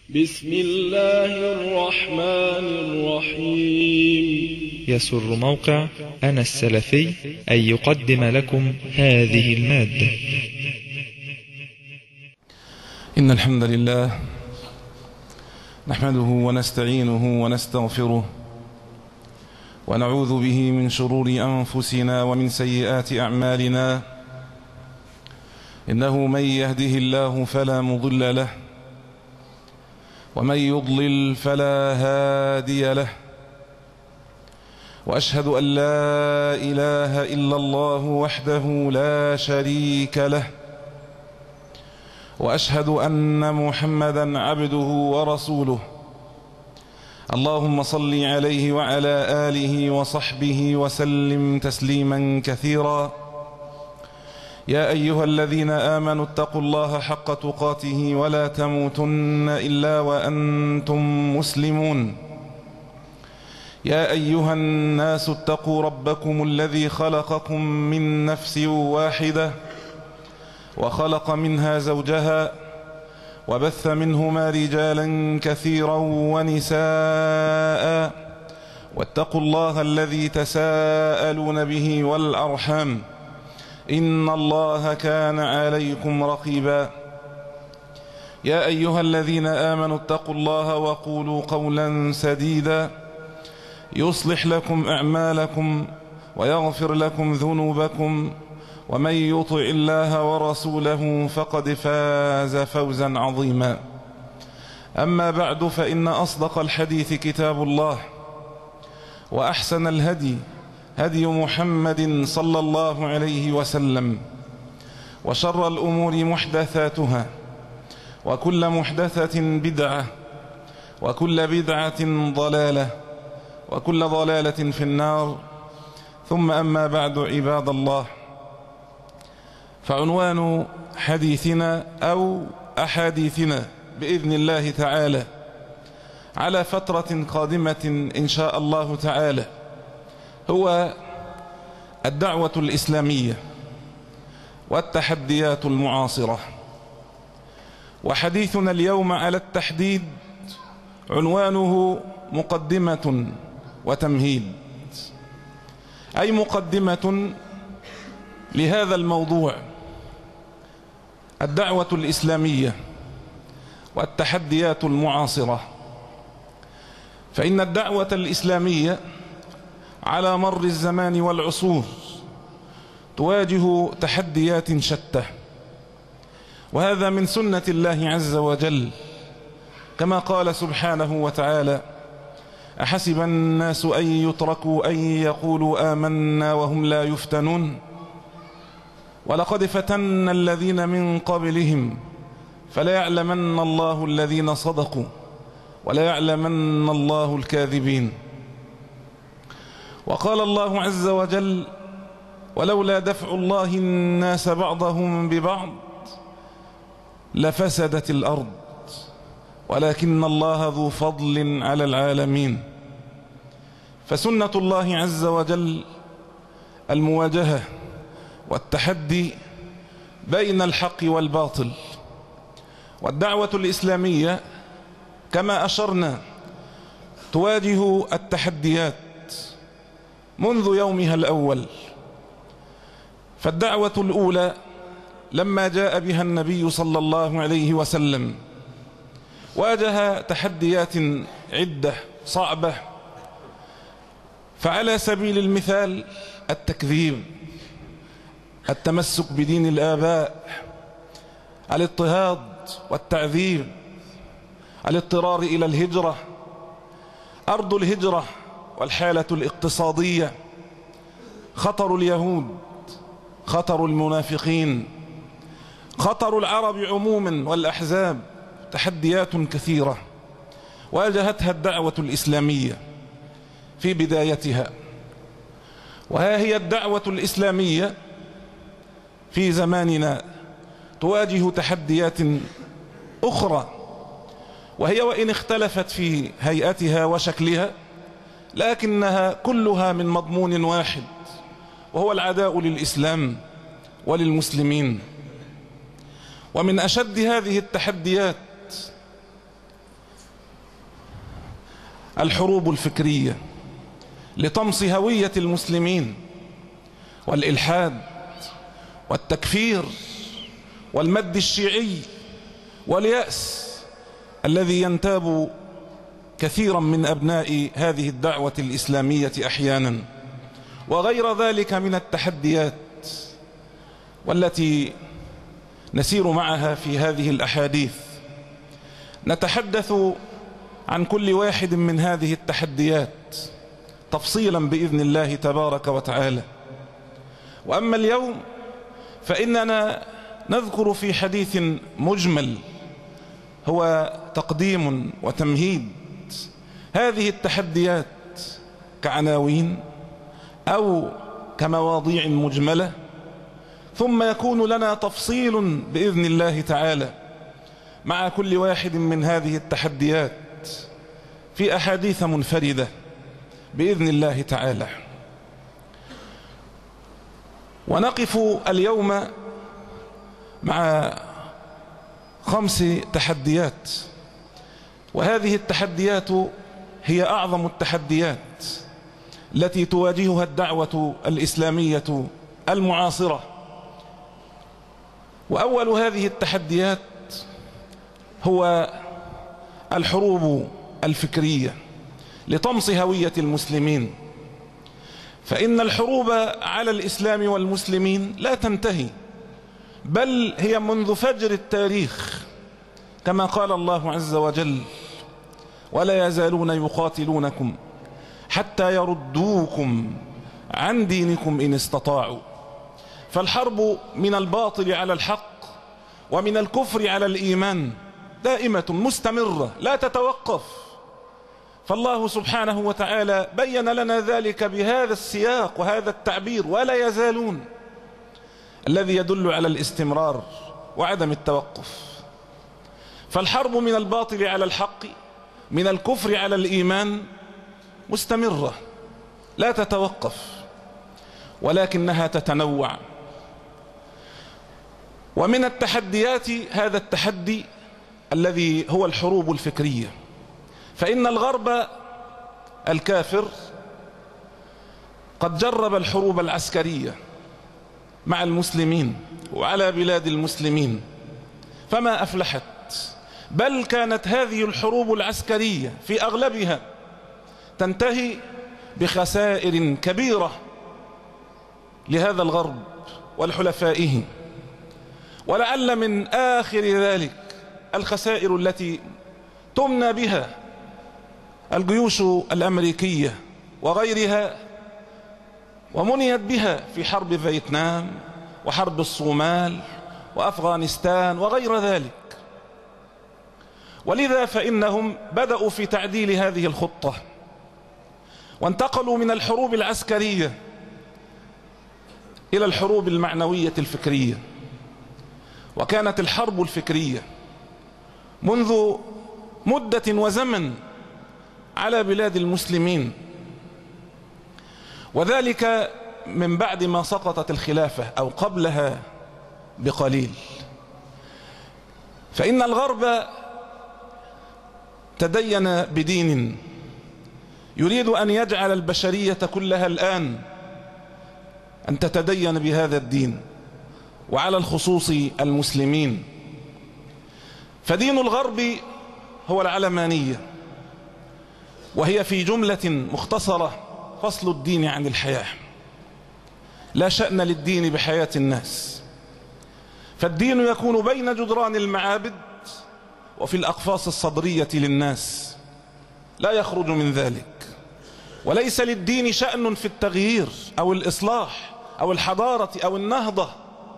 بسم الله الرحمن الرحيم. يسر موقع أنا السلفي أن يقدم لكم هذه المادة. إن الحمد لله نحمده ونستعينه ونستغفره ونعوذ به من شرور أنفسنا ومن سيئات أعمالنا. إنه من يهده الله فلا مضل له ومن يضلل فلا هادي له، وأشهد أن لا إله إلا الله وحده لا شريك له، وأشهد أن محمدا عبده ورسوله. اللهم صل عليه وعلى آله وصحبه وسلم تسليما كثيرا. يا أيها الذين آمنوا اتقوا الله حق تقاته ولا تموتن إلا وأنتم مسلمون. يا أيها الناس اتقوا ربكم الذي خلقكم من نفس واحدة وخلق منها زوجها وبث منهما رجالا كثيرا ونساء، واتقوا الله الذي تساءلون به والأرحام إن الله كان عليكم رقيبا. يا أيها الذين آمنوا اتقوا الله وقولوا قولا سديدا يصلح لكم أعمالكم ويغفر لكم ذنوبكم، ومن يطع الله ورسوله فقد فاز فوزا عظيما. أما بعد، فإن أصدق الحديث كتاب الله، وأحسن الهدي هدي محمد صلى الله عليه وسلم، وشر الأمور محدثاتها، وكل محدثة بدعة، وكل بدعة ضلالة، وكل ضلالة في النار. ثم أما بعد، عباد الله، فعنوان حديثنا أو أحاديثنا بإذن الله تعالى على فترة قادمة إن شاء الله تعالى هو الدعوة الإسلامية والتحديات المعاصرة. وحديثنا اليوم على التحديد عنوانه مقدمة وتمهيد، أي مقدمة لهذا الموضوع: الدعوة الإسلامية والتحديات المعاصرة. فإن الدعوة الإسلامية على مر الزمان والعصور تواجه تحديات شتى، وهذا من سنة الله عز وجل، كما قال سبحانه وتعالى: أحسب الناس أن يتركوا أن يقولوا آمنا وهم لا يفتنون ولقد فتنا الذين من قبلهم فليعلمن الله الذين صدقوا وليعلمن الله الكاذبين. وقال الله عز وجل: ولولا دفع الله الناس بعضهم ببعض لفسدت الأرض ولكن الله ذو فضل على العالمين. فسنة الله عز وجل المواجهة والتحدي بين الحق والباطل. والدعوة الإسلامية كما أشرنا تواجه التحديات منذ يومها الأول. فالدعوة الأولى لما جاء بها النبي صلى الله عليه وسلم واجه تحديات عدة صعبة. فعلى سبيل المثال التكذيب، التمسك بدين الآباء، الاضطهاد والتعذيب، الاضطرار إلى الهجرة، أرض الهجرة والحالة الاقتصادية، خطر اليهود، خطر المنافقين، خطر العرب عموما والأحزاب. تحديات كثيرة واجهتها الدعوة الإسلامية في بدايتها. وها هي الدعوة الإسلامية في زماننا تواجه تحديات أخرى، وهي وإن اختلفت في هيئتها وشكلها لكنها كلها من مضمون واحد، وهو العداء للإسلام وللمسلمين. ومن أشد هذه التحديات الحروب الفكرية لطمس هوية المسلمين والإلحاد والتكفير والمد الشيعي واليأس الذي ينتاب كثيرا من أبناء هذه الدعوة الإسلامية أحيانا، وغير ذلك من التحديات والتي نسير معها في هذه الأحاديث. نتحدث عن كل واحد من هذه التحديات تفصيلا بإذن الله تبارك وتعالى. وأما اليوم فإننا نذكر في حديث مجمل هو تقديم وتمهيد هذه التحديات كعناوين أو كمواضيع مجملة، ثم يكون لنا تفصيل بإذن الله تعالى مع كل واحد من هذه التحديات في أحاديث منفردة بإذن الله تعالى. ونقف اليوم مع 5 تحديات، وهذه التحديات هي أعظم التحديات التي تواجهها الدعوة الإسلامية المعاصرة. وأول هذه التحديات هو الحروب الفكرية لطمس هوية المسلمين، فإن الحروب على الإسلام والمسلمين لا تنتهي، بل هي منذ فجر التاريخ، كما قال الله عز وجل: ولا يزالون يقاتلونكم حتى يردوكم عن دينكم إن استطاعوا. فالحرب من الباطل على الحق ومن الكفر على الإيمان دائمة مستمرة لا تتوقف. فالله سبحانه وتعالى بين لنا ذلك بهذا السياق وهذا التعبير: ولا يزالون، الذي يدل على الاستمرار وعدم التوقف. فالحرب من الباطل على الحق من الكفر على الإيمان مستمرة لا تتوقف، ولكنها تتنوع. ومن التحديات هذا التحدي الذي هو الحروب الفكرية، فإن الغرب الكافر قد جرب الحروب العسكرية مع المسلمين وعلى بلاد المسلمين فما أفلحت، بل كانت هذه الحروب العسكرية في أغلبها تنتهي بخسائر كبيرة لهذا الغرب ولحلفائه. ولعل من آخر ذلك الخسائر التي تمنى بها الجيوش الأمريكية وغيرها، ومنيت بها في حرب فيتنام وحرب الصومال وأفغانستان وغير ذلك. ولذا فإنهم بدأوا في تعديل هذه الخطة، وانتقلوا من الحروب العسكرية إلى الحروب المعنوية الفكرية. وكانت الحرب الفكرية منذ مدة وزمن على بلاد المسلمين، وذلك من بعد ما سقطت الخلافة أو قبلها بقليل. فإن الغرب تدين بدين يريد أن يجعل البشرية كلها الآن أن تتدين بهذا الدين، وعلى الخصوص المسلمين. فدين الغرب هو العلمانية، وهي في جملة مختصرة فصل الدين عن الحياة. لا شأن للدين بحياة الناس، فالدين يكون بين جدران المعابد وفي الأقفاص الصدرية للناس، لا يخرج من ذلك. وليس للدين شأن في التغيير أو الإصلاح أو الحضارة أو النهضة.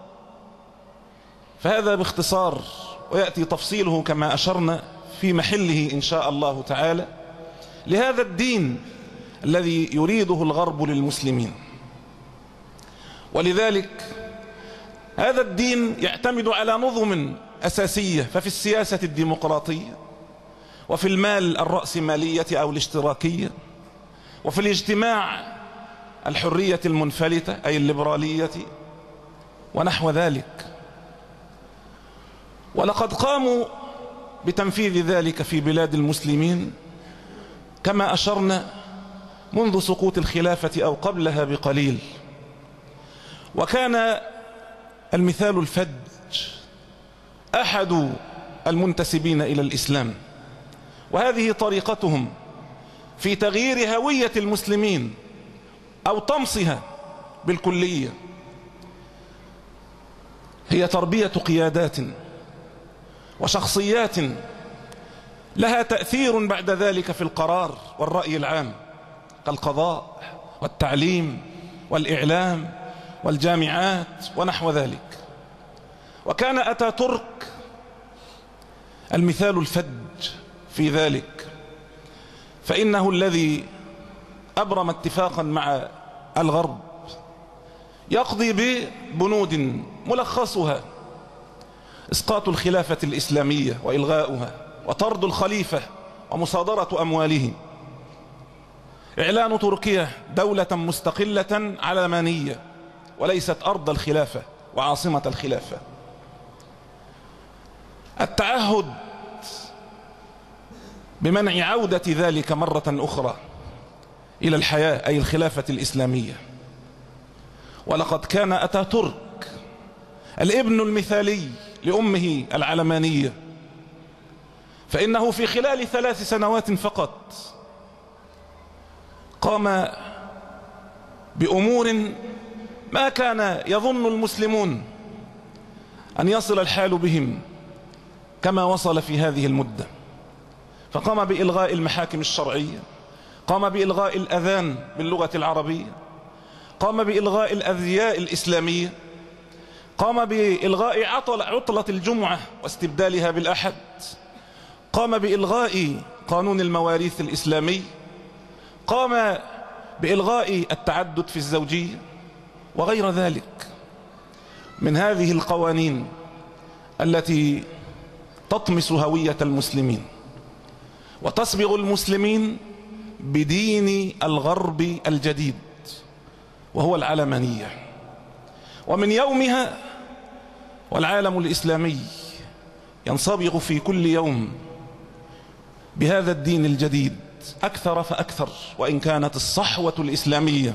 فهذا باختصار، ويأتي تفصيله كما أشرنا في محله إن شاء الله تعالى لهذا الدين الذي يريده الغرب للمسلمين. ولذلك هذا الدين يعتمد على نظم أساسية، ففي السياسة الديمقراطية، وفي المال الرأسمالية أو الاشتراكية، وفي الاجتماع الحرية المنفلتة أي الليبرالية ونحو ذلك. ولقد قاموا بتنفيذ ذلك في بلاد المسلمين كما أشرنا منذ سقوط الخلافة أو قبلها بقليل. وكان المثال الفج أحد المنتسبين إلى الإسلام، وهذه طريقتهم في تغيير هوية المسلمين أو طمسها بالكلية، هي تربية قيادات وشخصيات لها تأثير بعد ذلك في القرار والرأي العام، كالقضاء والتعليم والإعلام والجامعات ونحو ذلك. وكان أتاتورك المثال الفج في ذلك، فإنه الذي أبرم اتفاقا مع الغرب يقضي ببنود ملخصها إسقاط الخلافة الإسلامية وإلغاؤها وطرد الخليفة ومصادرة أمواله، إعلان تركيا دولة مستقلة علمانية وليست أرض الخلافة وعاصمة الخلافة، التعهد بمنع عودة ذلك مرة أخرى إلى الحياة أي الخلافة الإسلامية. ولقد كان أتاتورك الابن المثالي لأمه العلمانية، فإنه في خلال 3 سنوات فقط قام بأمور ما كان يظن المسلمون أن يصل الحال بهم كما وصل في هذه المدة. فقام بإلغاء المحاكم الشرعية، قام بإلغاء الأذان باللغة العربية، قام بإلغاء الأذياء الإسلامية، قام بإلغاء عطلة الجمعة واستبدالها بالأحد، قام بإلغاء قانون المواريث الإسلامي، قام بإلغاء التعدد في الزوجية وغير ذلك من هذه القوانين التي تطمس هوية المسلمين وتصبغ المسلمين بدين الغرب الجديد وهو العلمانية. ومن يومها والعالم الإسلامي ينصبغ في كل يوم بهذا الدين الجديد أكثر فأكثر، وإن كانت الصحوة الإسلامية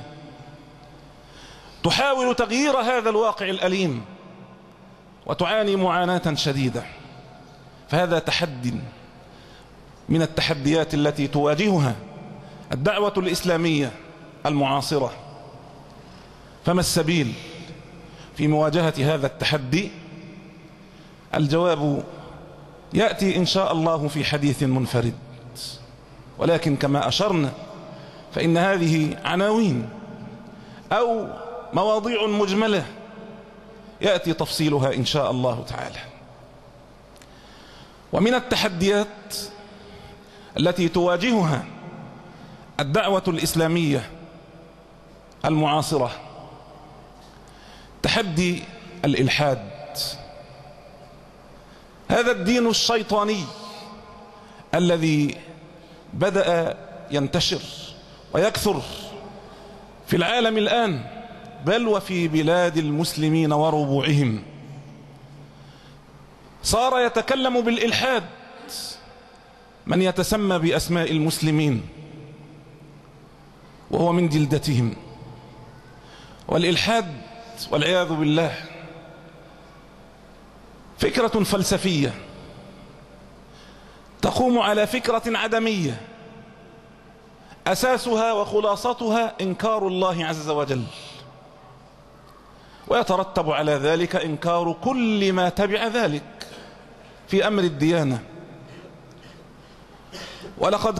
تحاول تغيير هذا الواقع الأليم وتعاني معاناة شديدة. فهذا تحدي من التحديات التي تواجهها الدعوة الإسلامية المعاصرة. فما السبيل في مواجهة هذا التحدي؟ الجواب يأتي إن شاء الله في حديث منفرد، ولكن كما أشرنا فإن هذه عناوين أو مواضيع مجملة يأتي تفصيلها إن شاء الله تعالى. ومن التحديات التي تواجهها الدعوة الإسلامية المعاصرة تحدي الإلحاد، هذا الدين الشيطاني الذي بدأ ينتشر ويكثر في العالم الآن، بل وفي بلاد المسلمين وربوعهم. صار يتكلم بالإلحاد من يتسمى بأسماء المسلمين وهو من جلدتهم. والإلحاد والعياذ بالله فكرة فلسفية تقوم على فكرة عدمية أساسها وخلاصتها إنكار الله عز وجل، ويترتب على ذلك إنكار كل ما تبع ذلك في أمر الديانة. ولقد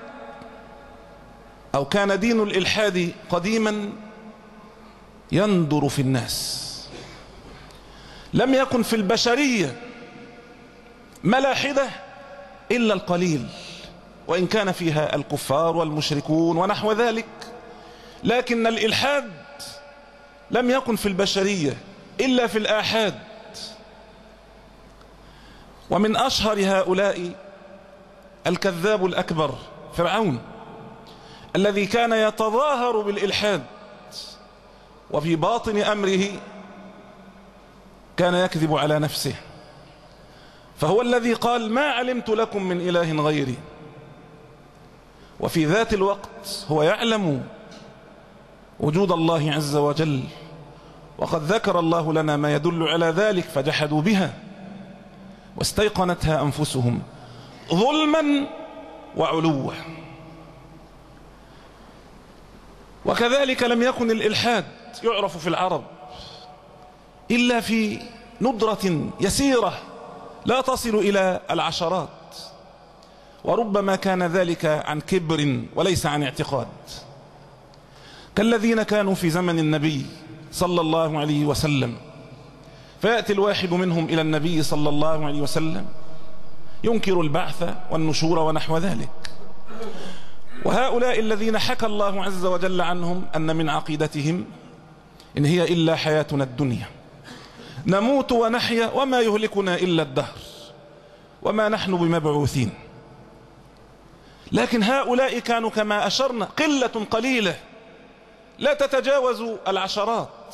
كان دين الإلحاد قديما يندر في الناس، لم يكن في البشرية ملاحدة إلا القليل، وإن كان فيها الكفار والمشركون ونحو ذلك، لكن الإلحاد لم يكن في البشرية إلا في الآحاد. ومن أشهر هؤلاء الكذاب الأكبر فرعون، الذي كان يتظاهر بالإلحاد وفي باطن أمره كان يكذب على نفسه، فهو الذي قال ما علمت لكم من إله غيري. وفي ذات الوقت هو يعلم وجود الله عز وجل، وقد ذكر الله لنا ما يدل على ذلك، فجحدوا بها واستيقنتها أنفسهم ظلما وعلوا. وكذلك لم يكن الإلحاد يعرف في العرب إلا في ندرة يسيرة لا تصل إلى العشرات، وربما كان ذلك عن كبر وليس عن اعتقاد، كالذين كانوا في زمن النبي صلى الله عليه وسلم، فيأتي الواحد منهم إلى النبي صلى الله عليه وسلم ينكر البعث والنشور ونحو ذلك. وهؤلاء الذين حكى الله عز وجل عنهم أن من عقيدتهم إن هي إلا حياتنا الدنيا نموت ونحيا وما يهلكنا إلا الدهر وما نحن بمبعوثين. لكن هؤلاء كانوا كما أشرنا قلة قليلة لا تتجاوز العشرات.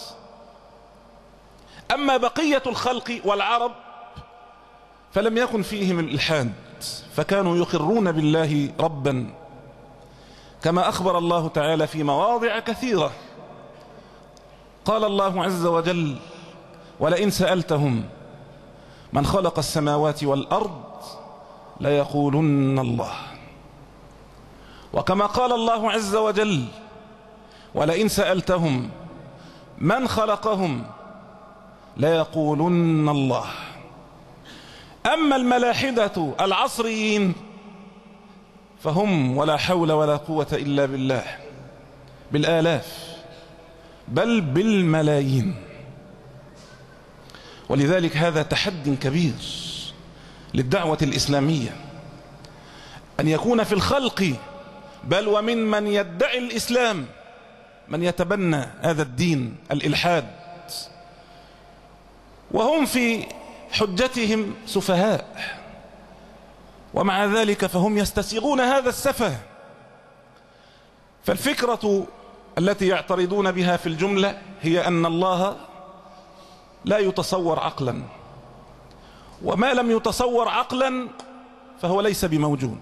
أما بقية الخلق والعرب فلم يكن فيهم الإلحاد، فكانوا يقرون بالله ربا، كما أخبر الله تعالى في مواضع كثيرة. قال الله عز وجل: ولئن سألتهم من خلق السماوات والأرض ليقولن الله. وكما قال الله عز وجل: ولئن سألتهم من خلقهم ليقولن الله. أما الملاحدة العصريين فهم ولا حول ولا قوة إلا بالله، بالآلاف بل بالملايين. ولذلك هذا تحد كبير للدعوة الإسلامية، أن يكون في الخلق بل ومن يدعي الإسلام من يتبنى هذا الدين الإلحاد، وهم في حجتهم سفهاء، ومع ذلك فهم يستسيغون هذا السفه. فالفكرة التي يعترضون بها في الجملة هي أن الله لا يتصور عقلا، وما لم يتصور عقلا فهو ليس بموجود،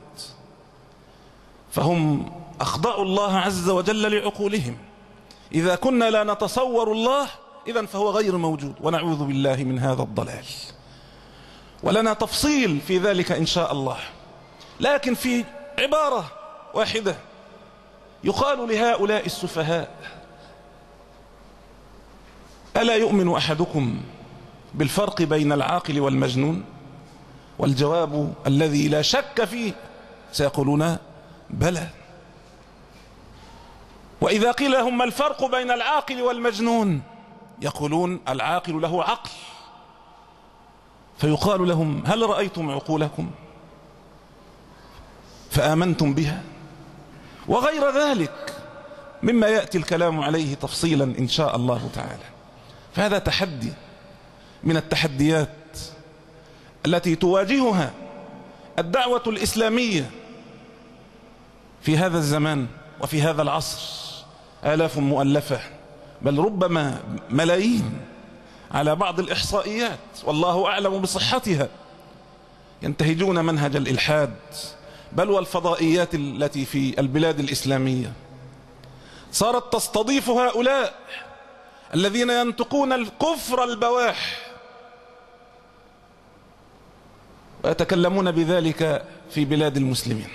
فهم أخضعوا الله عز وجل لعقولهم. إذا كنا لا نتصور الله إذن فهو غير موجود، ونعوذ بالله من هذا الضلال، ولنا تفصيل في ذلك إن شاء الله. لكن في عبارة واحدة يقال لهؤلاء السفهاء: ألا يؤمن أحدكم بالفرق بين العاقل والمجنون؟ والجواب الذي لا شك فيه سيقولون بلى. وإذا قيل لهم ما الفرق بين العاقل والمجنون يقولون العاقل له عقل، فيقال لهم: هل رأيتم عقولكم فآمنتم بها؟ وغير ذلك مما يأتي الكلام عليه تفصيلا إن شاء الله تعالى. فهذا تحدي من التحديات التي تواجهها الدعوة الإسلامية في هذا الزمان وفي هذا العصر. آلاف مؤلفة، بل ربما ملايين على بعض الإحصائيات، والله أعلم بصحتها، ينتهجون منهج الإلحاد، بل والفضائيات التي في البلاد الإسلامية صارت تستضيف هؤلاء الذين ينطقون الكفر البواح ويتكلمون بذلك في بلاد المسلمين.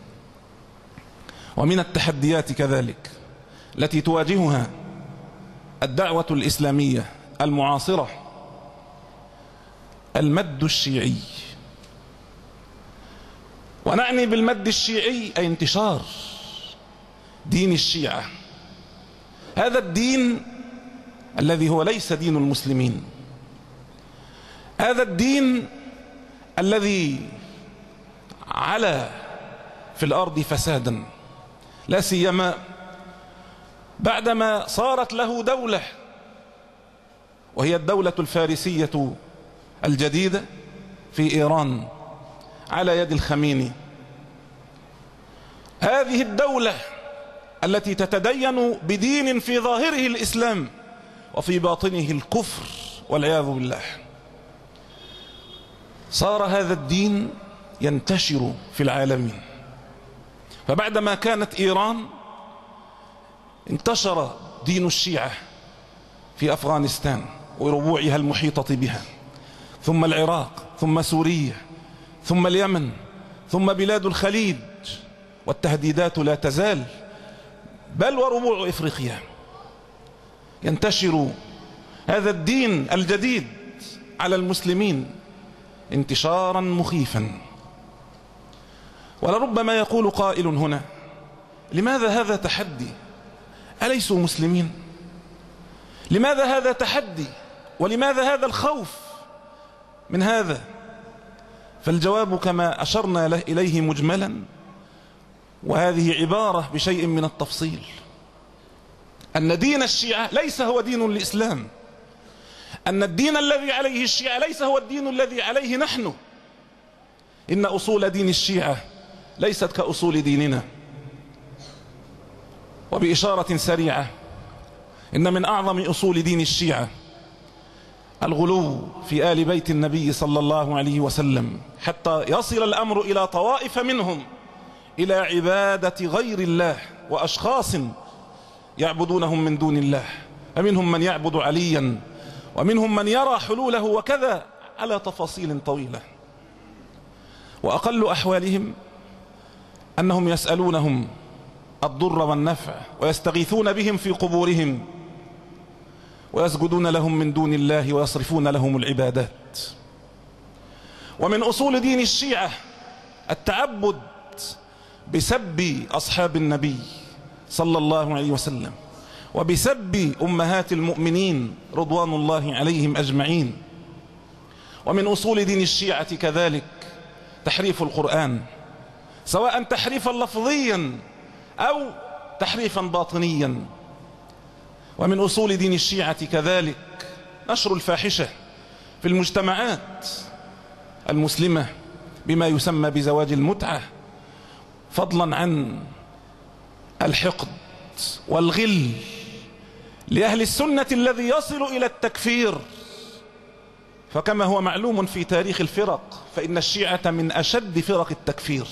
ومن التحديات كذلك التي تواجهها الدعوة الإسلامية المعاصرة المد الشيعي. ونعني بالمد الشيعي أي انتشار دين الشيعة، هذا الدين الذي هو ليس دين المسلمين، هذا الدين الذي علا في الأرض فسادا، لا سيما بعدما صارت له دولة، وهي الدولة الفارسية الجديدة في إيران على يد الخميني. هذه الدولة التي تتدين بدين في ظاهره الإسلام وفي باطنه الكفر والعياذ بالله، صار هذا الدين ينتشر في العالمين. فبعدما كانت إيران انتشر دين الشيعة في أفغانستان وربوعها المحيطة بها، ثم العراق، ثم سوريا، ثم اليمن، ثم بلاد الخليج، والتهديدات لا تزال، بل وربوع إفريقيا. ينتشر هذا الدين الجديد على المسلمين انتشارا مخيفا. ولربما يقول قائل هنا: لماذا هذا تحدي؟ أليسوا مسلمين؟ لماذا هذا تحدي؟ ولماذا هذا الخوف من هذا؟ فالجواب كما أشرنا إليه مجملا، وهذه عبارة بشيء من التفصيل، أن دين الشيعة ليس هو دين الإسلام، أن الدين الذي عليه الشيعة ليس هو الدين الذي عليه نحن. إن أصول دين الشيعة ليست كأصول ديننا. وبإشارة سريعة، إن من أعظم أصول دين الشيعة الغلو في آل بيت النبي صلى الله عليه وسلم، حتى يصل الأمر إلى طوائف منهم إلى عبادة غير الله وأشخاص يعبدونهم من دون الله، فمنهم من يعبد عليا، ومنهم من يرى حلوله، وكذا على تفاصيل طويلة. وأقل أحوالهم أنهم يسألونهم الضر والنفع، ويستغيثون بهم في قبورهم، ويسجدون لهم من دون الله، ويصرفون لهم العبادات. ومن أصول دين الشيعة التعبد بسب أصحاب النبي صلى الله عليه وسلم، وبسب أمهات المؤمنين رضوان الله عليهم أجمعين. ومن أصول دين الشيعة كذلك تحريف القرآن، سواء تحريفا لفظيا أو تحريفا باطنيا. ومن أصول دين الشيعة كذلك نشر الفاحشة في المجتمعات المسلمة بما يسمى بزواج المتعة، فضلا عن الحقد والغل لأهل السنة الذي يصل إلى التكفير. فكما هو معلوم في تاريخ الفرق، فإن الشيعة من أشد فرق التكفير،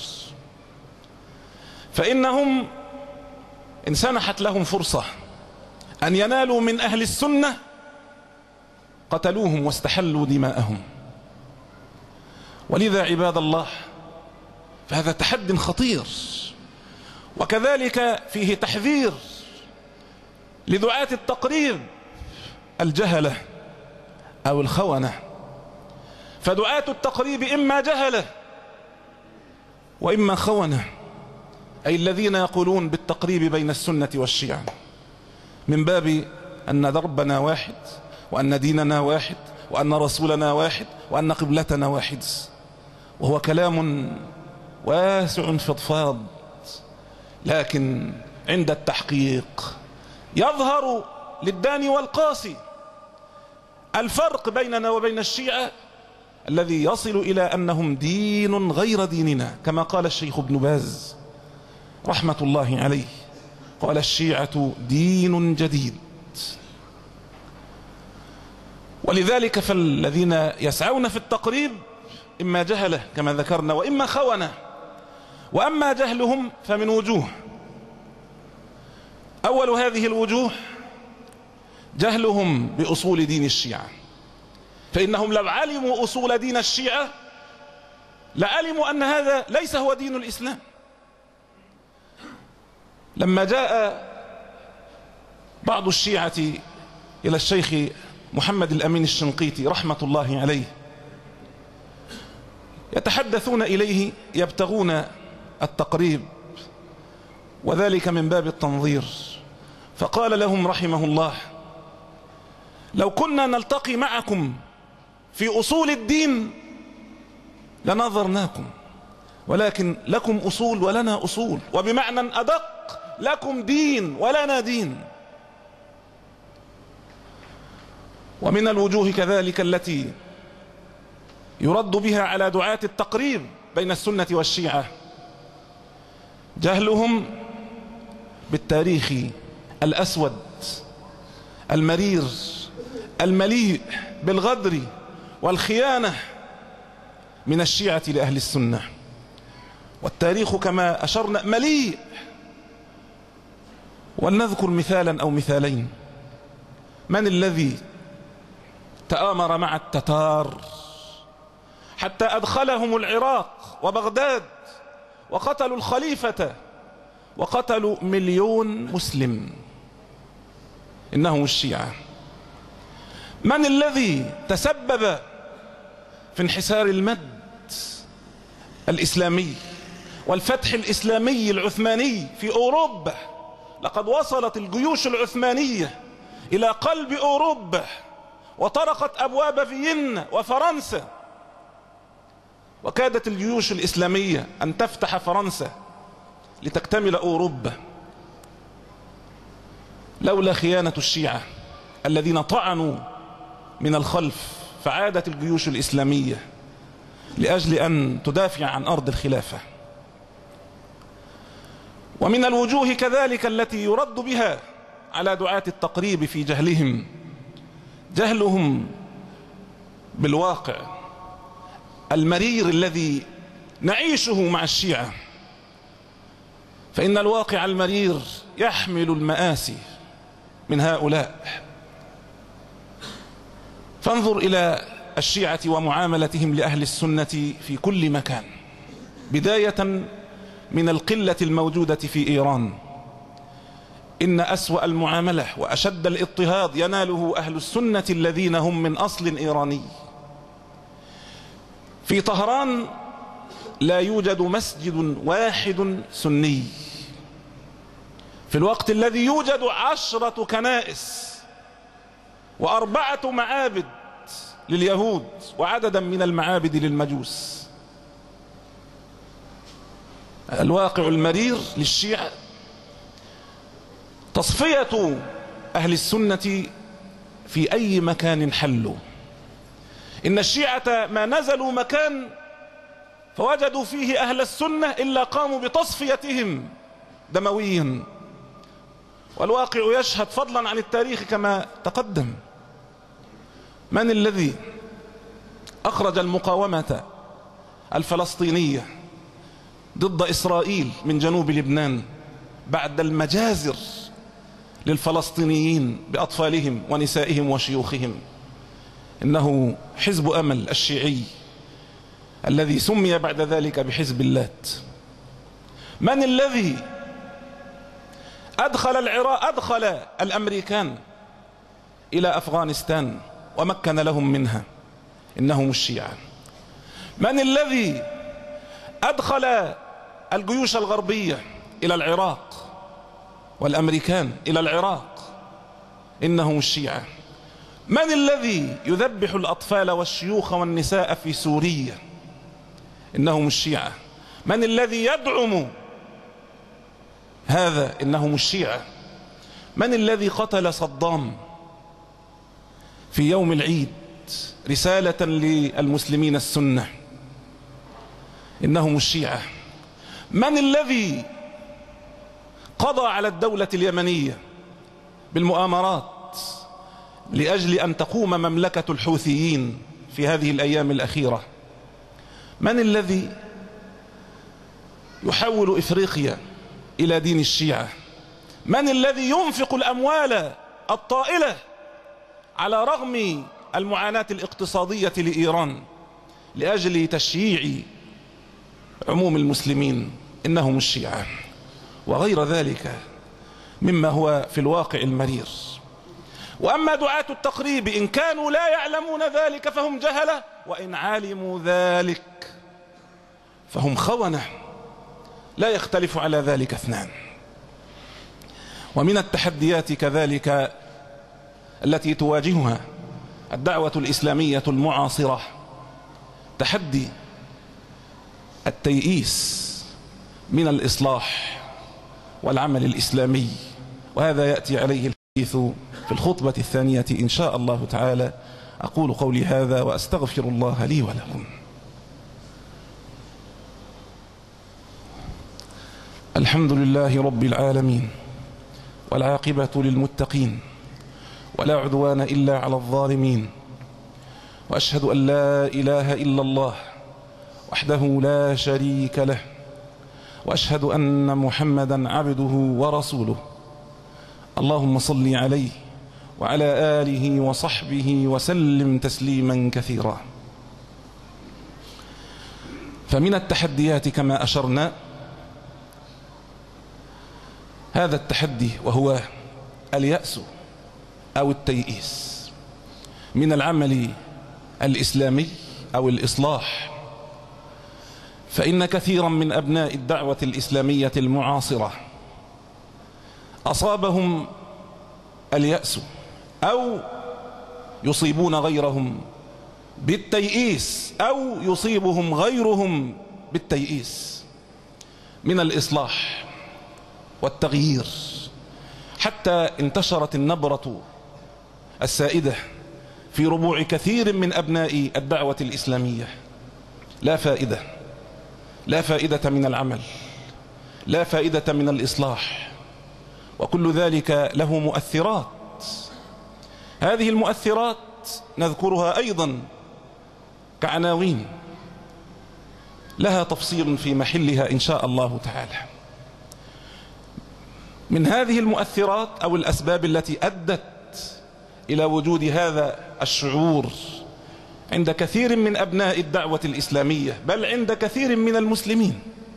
فإنهم إن سنحت لهم فرصة أن ينالوا من أهل السنة قتلوهم واستحلوا دماءهم. ولذا عباد الله، فهذا تحد خطير، وكذلك فيه تحذير لدعاة التقريب الجهلة أو الخونة. فدعاة التقريب إما جهلة وإما خونة، أي الذين يقولون بالتقريب بين السنة والشيعة من باب أن ربنا واحد، وأن ديننا واحد، وأن رسولنا واحد، وأن قبلتنا واحد. وهو كلام واسع فضفاض، لكن عند التحقيق يظهر للداني والقاسي الفرق بيننا وبين الشيعة الذي يصل إلى أنهم دين غير ديننا، كما قال الشيخ ابن باز رحمة الله عليه، قال: الشيعة دين جديد. ولذلك فالذين يسعون في التقريب إما جهلة كما ذكرنا، وإما خونة. وأما جهلهم فمن وجوه. أول هذه الوجوه جهلهم بأصول دين الشيعة، فإنهم لو علموا أصول دين الشيعة لعلموا أن هذا ليس هو دين الإسلام. لما جاء بعض الشيعة إلى الشيخ محمد الأمين الشنقيطي رحمة الله عليه يتحدثون إليه يبتغون التقريب، وذلك من باب التنظير، فقال لهم رحمه الله: لو كنا نلتقي معكم في أصول الدين لنظرناكم، ولكن لكم أصول ولنا أصول، وبمعنى أدق لكم دين ولنا دين. ومن الوجوه كذلك التي يرد بها على دعاة التقريب بين السنة والشيعة جهلهم بالتاريخ الأسود المرير المليء بالغدر والخيانة من الشيعة لأهل السنة. والتاريخ كما أشرنا مليء. ولنذكر مثالا أو مثالين. من الذي تآمر مع التتار حتى أدخلهم العراق وبغداد وقتلوا الخليفة وقتلوا 1,000,000 مسلم؟ إنهم الشيعة. من الذي تسبب في انحسار المد الإسلامي والفتح الإسلامي العثماني في أوروبا؟ لقد وصلت الجيوش العثمانية إلى قلب أوروبا وطرقت أبواب فيينا وفرنسا، وكادت الجيوش الإسلامية أن تفتح فرنسا لتكتمل أوروبا لولا خيانة الشيعة الذين طعنوا من الخلف، فعادت الجيوش الإسلامية لأجل أن تدافع عن أرض الخلافة. ومن الوجوه كذلك التي يرد بها على دعاة التقريب في جهلهم بالواقع المرير الذي نعيشه مع الشيعة، فإن الواقع المرير يحمل المآسي من هؤلاء. فانظر إلى الشيعة ومعاملتهم لأهل السنة في كل مكان، بداية من القلة الموجودة في إيران. إن أسوأ المعاملة وأشد الاضطهاد يناله أهل السنة الذين هم من أصل إيراني. في طهران لا يوجد مسجد واحد سني، في الوقت الذي يوجد 10 كنائس و4 معابد لليهود وعددا من المعابد للمجوس. الواقع المرير للشيعة تصفية أهل السنة في أي مكان حلوا. إن الشيعة ما نزلوا مكان فوجدوا فيه أهل السنة إلا قاموا بتصفيتهم دمويا. والواقع يشهد فضلا عن التاريخ كما تقدم. من الذي أخرج المقاومة الفلسطينية ضد إسرائيل من جنوب لبنان بعد المجازر للفلسطينيين بأطفالهم ونسائهم وشيوخهم؟ إنه حزب أمل الشيعي الذي سمي بعد ذلك بحزب اللات. من الذي أدخل الأمريكان إلى أفغانستان ومكن لهم منها؟ إنهم الشيعة. من الذي أدخل الجيوش الغربية إلى العراق والأمريكان إلى العراق؟ إنهم الشيعة. من الذي يذبح الأطفال والشيوخ والنساء في سوريا؟ إنهم الشيعة. من الذي يدعم هذا؟ إنهم الشيعة. من الذي قتل صدام في يوم العيد رسالة للمسلمين السنة؟ إنهم الشيعة. من الذي قضى على الدولة اليمنية بالمؤامرات لأجل أن تقوم مملكة الحوثيين في هذه الأيام الأخيرة؟ من الذي يحول إفريقيا إلى دين الشيعة؟ من الذي ينفق الأموال الطائلة على رغم المعاناة الاقتصادية لإيران لأجل تشييع عموم المسلمين؟ إنهم الشيعة. وغير ذلك مما هو في الواقع المرير. وأما دعاة التقريب إن كانوا لا يعلمون ذلك فهم جهلة، وإن علموا ذلك فهم خونة، لا يختلف على ذلك اثنان. ومن التحديات كذلك التي تواجهها الدعوة الإسلامية المعاصرة تحدي التيئيس من الإصلاح والعمل الإسلامي، وهذا يأتي عليه الحديث في الخطبة الثانية إن شاء الله تعالى. أقول قولي هذا وأستغفر الله لي ولكم. الحمد لله رب العالمين، والعاقبة للمتقين، ولا عدوان إلا على الظالمين، وأشهد أن لا إله إلا الله وحده لا شريك له، وأشهد أن محمدا عبده ورسوله. اللهم صل عليه وعلى آله وصحبه وسلم تسليما كثيرا. فمن التحديات كما أشرنا هذا التحدي، وهو اليأس أو التيئيس من العمل الإسلامي أو الإصلاح. فإن كثيرا من أبناء الدعوة الإسلامية المعاصرة أصابهم اليأس أو يصيبون غيرهم بالتيئيس أو يصيبهم غيرهم بالتيئيس من الإصلاح والتغيير، حتى انتشرت النبرة السائدة في ربوع كثير من أبناء الدعوة الإسلامية: لا فائدة، لا فائدة من العمل، لا فائدة من الإصلاح، وكل ذلك له مؤثرات. هذه المؤثرات نذكرها أيضا كعناوين لها تفصيل في محلها إن شاء الله تعالى. من هذه المؤثرات أو الأسباب التي أدت إلى وجود هذا الشعور عند كثير من أبناء الدعوة الإسلامية، بل عند كثير من المسلمين،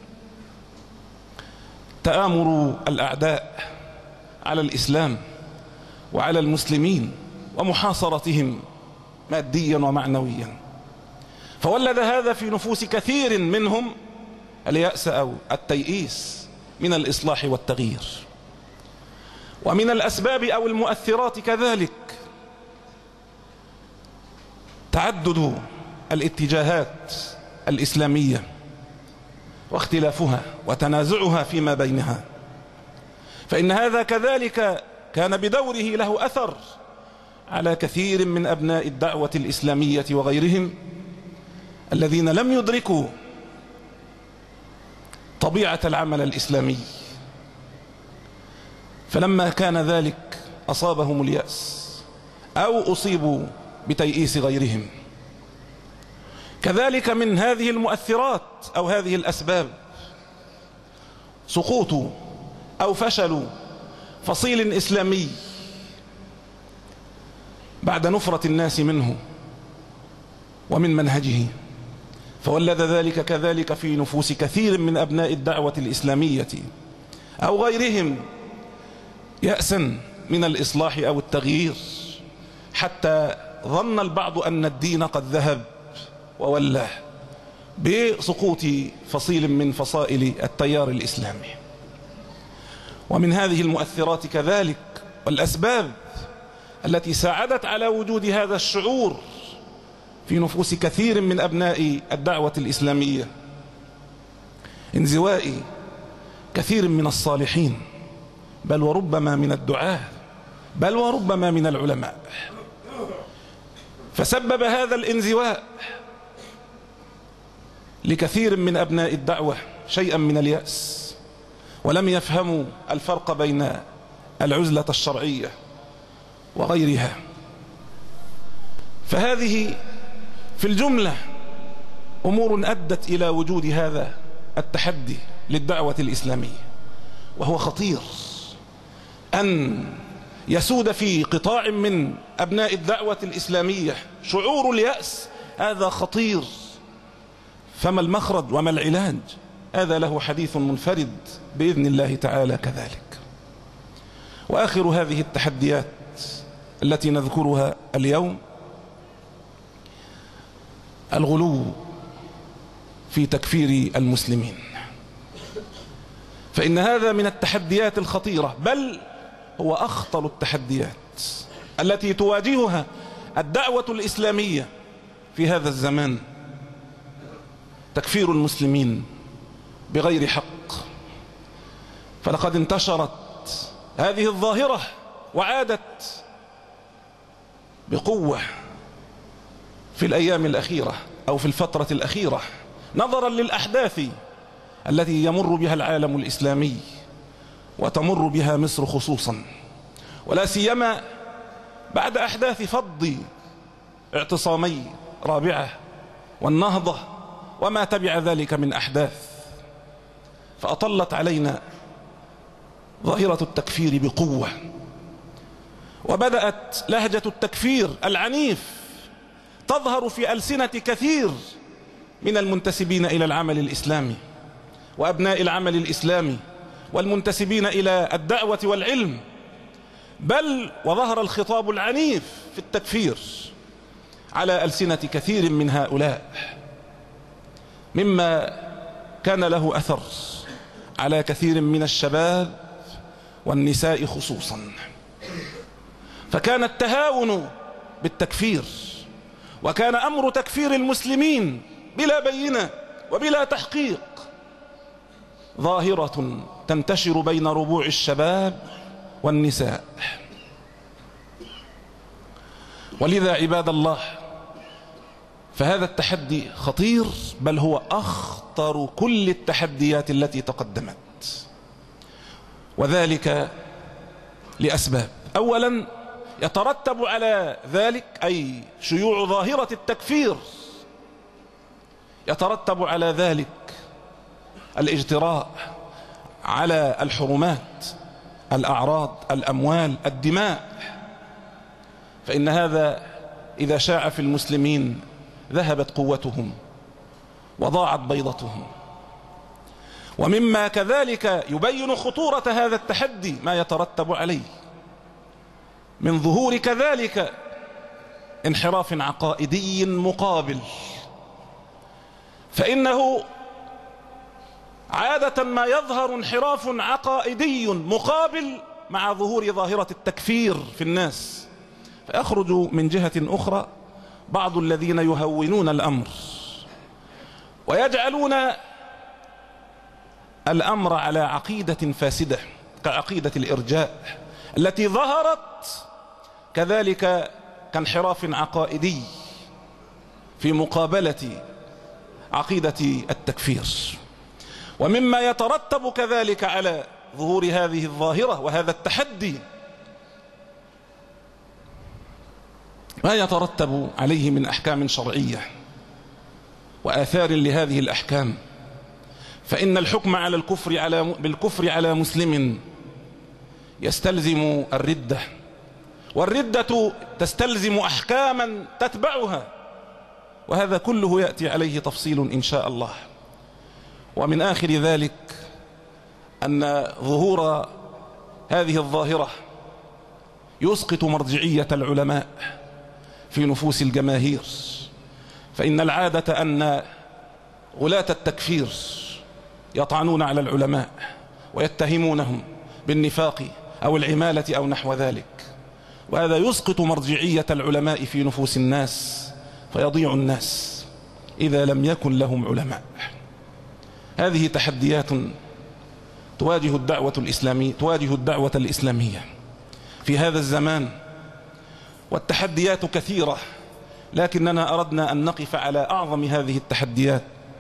تآمر الأعداء على الإسلام وعلى المسلمين ومحاصرتهم ماديا ومعنويا، فولد هذا في نفوس كثير منهم اليأس أو التيئيس من الإصلاح والتغيير. ومن الأسباب أو المؤثرات كذلك تعدد الاتجاهات الإسلامية واختلافها وتنازعها فيما بينها، فإن هذا كذلك كان بدوره له أثر على كثير من أبناء الدعوة الإسلامية وغيرهم الذين لم يدركوا طبيعة العمل الإسلامي، فلما كان ذلك أصابهم اليأس أو أصيبوا بتيئيس غيرهم. كذلك من هذه المؤثرات أو هذه الأسباب سقوط أو فشل فصيل إسلامي بعد نفرة الناس منه ومن منهجه، فولد ذلك كذلك في نفوس كثير من أبناء الدعوة الإسلامية أو غيرهم يأسا من الإصلاح أو التغيير، حتى ظن البعض أن الدين قد ذهب وولاه بسقوط فصيل من فصائل التيار الإسلامي. ومن هذه المؤثرات كذلك والأسباب التي ساعدت على وجود هذا الشعور في نفوس كثير من أبناء الدعوة الإسلامية انزواء كثير من الصالحين، بل وربما من الدعاة، بل وربما من العلماء، فسبب هذا الانزواء لكثير من أبناء الدعوة شيئا من اليأس، ولم يفهموا الفرق بين العزلة الشرعية وغيرها. فهذه في الجملة أمور أدت إلى وجود هذا التحدي للدعوة الإسلامية، وهو خطير أن يسود في قطاع من أبناء الدعوة الإسلامية شعور اليأس. هذا خطير، فما المخرج وما العلاج؟ هذا له حديث منفرد بإذن الله تعالى كذلك. وآخر هذه التحديات التي نذكرها اليوم الغلو في تكفير المسلمين، فإن هذا من التحديات الخطيرة، بل هو أخطر التحديات التي تواجهها الدعوة الإسلامية في هذا الزمان، تكفير المسلمين بغير حق. فلقد انتشرت هذه الظاهرة وعادت بقوة في الأيام الأخيرة أو في الفترة الأخيرة، نظرا للأحداث التي يمر بها العالم الإسلامي وتمر بها مصر خصوصا، ولا سيما بعد أحداث فض اعتصامي رابعة والنهضة وما تبع ذلك من أحداث. فأطلت علينا ظاهرة التكفير بقوة، وبدأت لهجة التكفير العنيف تظهر في ألسنة كثير من المنتسبين إلى العمل الإسلامي وأبناء العمل الإسلامي والمنتسبين إلى الدعوة والعلم، بل وظهر الخطاب العنيف في التكفير على ألسنة كثير من هؤلاء، مما كان له أثر على كثير من الشباب والنساء خصوصا. فكان التهاون بالتكفير، وكان أمر تكفير المسلمين بلا بينة وبلا تحقيق ظاهرة تنتشر بين ربوع الشباب والنساء. ولذا عباد الله، فهذا التحدي خطير، بل هو أخطر كل التحديات التي تقدمت، وذلك لأسباب. أولا، يترتب على ذلك أي شيوع ظاهرة التكفير يترتب على ذلك الاجتراء على الحرمات، الأعراض، الأموال، الدماء، فإن هذا إذا شاع في المسلمين ذهبت قوتهم وضاعت بيضتهم. ومما كذلك يبين خطورة هذا التحدي ما يترتب عليه من ظهور كذلك انحراف عقائدي مقابل، فإنه عادة ما يظهر انحراف عقائدي مقابل مع ظهور ظاهرة التكفير في الناس، فيخرج من جهة أخرى بعض الذين يهونون الأمر ويجعلون الأمر على عقيدة فاسدة كعقيدة الإرجاء التي ظهرت كذلك كانحراف عقائدي في مقابلة عقيدة التكفير. ومما يترتب كذلك على ظهور هذه الظاهرة وهذا التحدي ما يترتب عليه من أحكام شرعية وآثار لهذه الأحكام. فإن الحكم على بالكفر على مسلم يستلزم الردة، والردة تستلزم أحكاما تتبعها، وهذا كله يأتي عليه تفصيل إن شاء الله. ومن آخر ذلك أن ظهور هذه الظاهرة يسقط مرجعية العلماء في نفوس الجماهير، فإن العادة أن غلاة التكفير يطعنون على العلماء ويتهمونهم بالنفاق أو العمالة أو نحو ذلك، وهذا يسقط مرجعية العلماء في نفوس الناس، فيضيع الناس إذا لم يكن لهم علماء. هذه تحديات تواجه الدعوة الإسلامية في هذا الزمان، والتحديات كثيرة، لكننا أردنا أن نقف على أعظم هذه التحديات،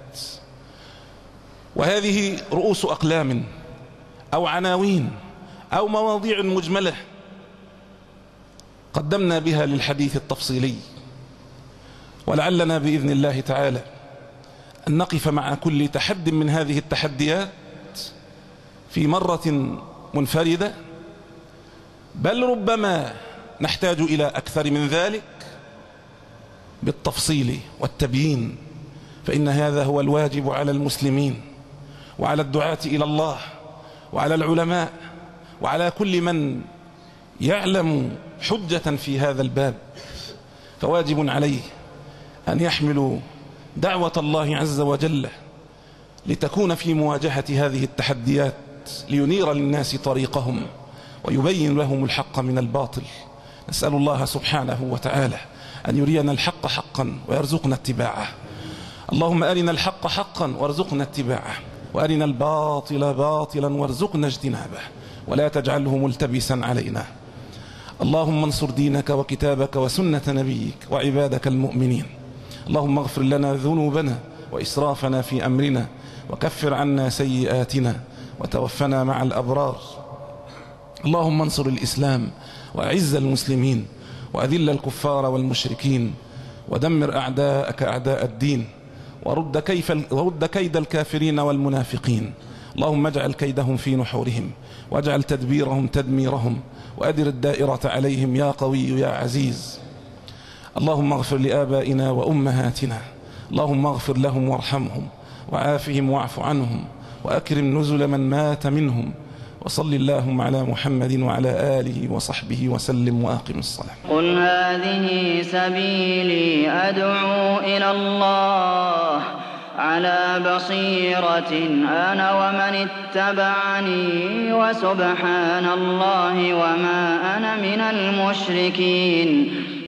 وهذه رؤوس أقلام أو عناوين أو مواضيع مجملة قدمنا بها للحديث التفصيلي، ولعلنا بإذن الله تعالى أن نقف مع كل تحد من هذه التحديات في مرة منفردة، بل ربما نحتاج إلى أكثر من ذلك بالتفصيل والتبيين، فإن هذا هو الواجب على المسلمين وعلى الدعاة إلى الله وعلى العلماء وعلى كل من يعلم حجة في هذا الباب، فواجب عليه أن يحملوا دعوة الله عز وجل لتكون في مواجهة هذه التحديات لينير للناس طريقهم ويبين لهم الحق من الباطل. نسأل الله سبحانه وتعالى أن يرينا الحق حقا ويرزقنا اتباعه. اللهم أرنا الحق حقا وارزقنا اتباعه، وأرنا الباطل باطلا وارزقنا اجتنابه، ولا تجعله ملتبسا علينا. اللهم انصر دينك وكتابك وسنة نبيك وعبادك المؤمنين. اللهم اغفر لنا ذنوبنا وإسرافنا في أمرنا، وكفر عنا سيئاتنا، وتوفنا مع الأبرار. اللهم انصر الإسلام وأعز المسلمين، وأذل الكفار والمشركين، ودمر أعداءك أعداء الدين، ورد كيد الكافرين والمنافقين. اللهم اجعل كيدهم في نحورهم، واجعل تدبيرهم تدميرهم، وأدر الدائرة عليهم يا قوي يا عزيز. اللهم اغفر لآبائنا وأمهاتنا، اللهم اغفر لهم وارحمهم وعافهم واعف عنهم وأكرم نزل من مات منهم. وصل اللهم على محمد وعلى آله وصحبه وسلم وأقم الصلاة. قل هذه سبيلي أدعو إلى الله على بصيرة أنا ومن اتبعني وسبحان الله وما أنا من المشركين.